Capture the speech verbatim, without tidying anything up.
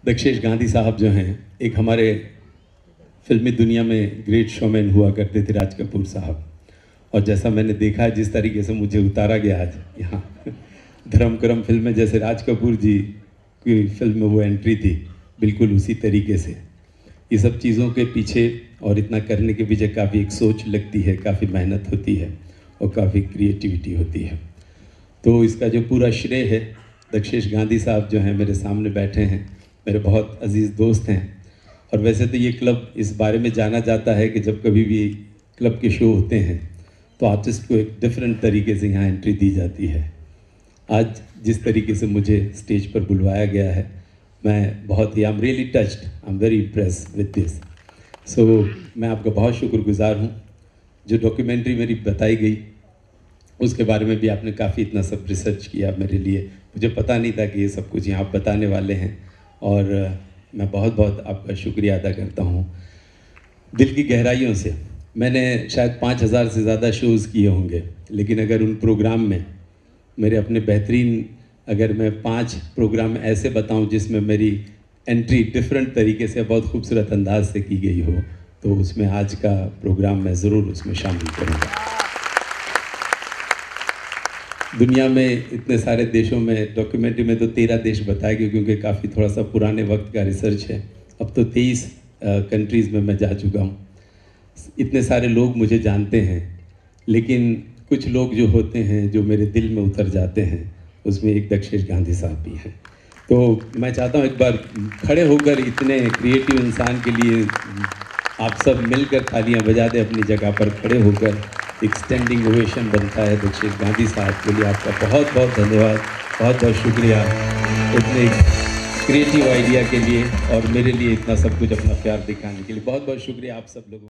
दक्षेश गांधी साहब जो हैं, एक हमारे फिल्मी दुनिया में ग्रेट शोमैन हुआ करते थे, राज कपूर साहब। और जैसा मैंने देखा, जिस तरीके से मुझे उतारा गया आज यहाँ धर्म करम फिल्म में, जैसे राज कपूर जी की फिल्म में वो एंट्री थी, बिल्कुल उसी तरीके से ये सब चीज़ों के पीछे और इतना करने के पीछे काफ़ी एक सोच लगती है, काफ़ी मेहनत होती है और काफ़ी क्रिएटिविटी होती है। तो इसका जो पूरा श्रेय है दक्षेश गांधी साहब जो हैं, मेरे सामने बैठे हैं, मेरे बहुत अजीज़ दोस्त हैं। और वैसे तो ये क्लब इस बारे में जाना जाता है कि जब कभी भी क्लब के शो होते हैं तो आर्टिस्ट को एक डिफरेंट तरीके से यहाँ एंट्री दी जाती है। आज जिस तरीके से मुझे स्टेज पर बुलवाया गया है, मैं बहुत ही I am really touched, I am very impressed with this. So मैं आपका बहुत शुक्रगुजार हूँ। जो डॉक्यूमेंट्री मेरी बताई गई उसके बारे में भी आपने काफ़ी इतना सब रिसर्च किया मेरे लिए, मुझे पता नहीं था कि ये सब कुछ यहाँ आप बताने वाले हैं। और मैं बहुत बहुत आपका शुक्रिया अदा करता हूँ दिल की गहराइयों से। मैंने शायद पाँच हज़ार से ज़्यादा शोज़ किए होंगे, लेकिन अगर उन प्रोग्राम में मेरे अपने बेहतरीन, अगर मैं पांच प्रोग्राम ऐसे बताऊं जिसमें मेरी एंट्री डिफरेंट तरीके से बहुत खूबसूरत अंदाज से की गई हो, तो उसमें आज का प्रोग्राम मैं ज़रूर उसमें शामिल करूँगा। दुनिया में इतने सारे देशों में, डॉक्यूमेंट्री में तो तेरह देश बताए गए क्योंकि काफ़ी थोड़ा सा पुराने वक्त का रिसर्च है। अब तो तेईस कंट्रीज़ में मैं जा चुका हूँ। इतने सारे लोग मुझे जानते हैं, लेकिन कुछ लोग जो होते हैं जो मेरे दिल में उतर जाते हैं, उसमें एक दक्षेश गांधी साहब भी हैं। तो मैं चाहता हूँ एक बार खड़े होकर इतने क्रिएटिव इंसान के लिए आप सब मिलकर तालियां बजा दें अपनी जगह पर खड़े होकर। एक स्टैंडिंग ओवेशन बनता है दक्षेश गांधी साहब के लिए। आपका बहुत बहुत धन्यवाद, बहुत बहुत शुक्रिया इतने क्रिएटिव आइडिया के लिए और मेरे लिए इतना सब कुछ अपना प्यार दिखाने के लिए। बहुत बहुत शुक्रिया आप सब लोगों